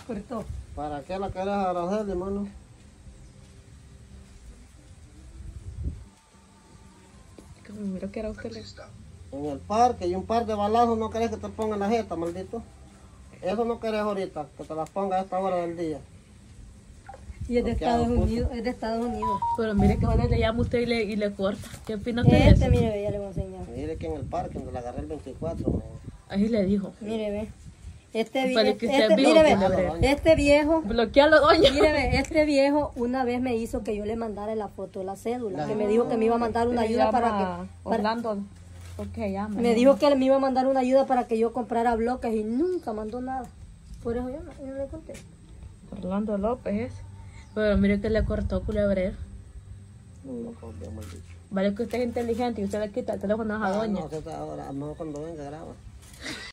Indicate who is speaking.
Speaker 1: Cortó.
Speaker 2: ¿Para qué la querés a Araceli, mano?
Speaker 3: Mira que era usted.
Speaker 2: En el parque y un par de balazos no querés que te pongan la jeta, maldito. Eso no querés ahorita, que te las ponga a esta hora del día.
Speaker 1: Y es de Estados Unidos, es de Estados Unidos.
Speaker 3: Pero mire que cuando le llama usted y le corta. ¿Qué opina usted de eso?
Speaker 1: Mire, ya le voy a enseñar.
Speaker 2: Mire que en el parque, donde la agarré el 24, man.
Speaker 3: Ahí le dijo.
Speaker 1: Mire, ve.
Speaker 3: Pero que usted vio,
Speaker 1: Este viejo,
Speaker 3: bloquealo, doña.
Speaker 1: mire, ve, este viejo una vez me hizo que yo le mandara la foto de la cédula, que me dijo que me iba a mandar una ayuda para
Speaker 3: Orlando. ¿Por qué llama?
Speaker 1: me dijo que me iba a mandar una ayuda para que yo comprara bloques y nunca mandó nada. Por eso yo no le conté.
Speaker 3: Orlando López. Pero mire que le cortó culebrero.
Speaker 2: No, confío, maldito.
Speaker 3: Vale que usted es inteligente y usted le quita el teléfono a doña.
Speaker 2: No, ahora, no, cuando venga, graba.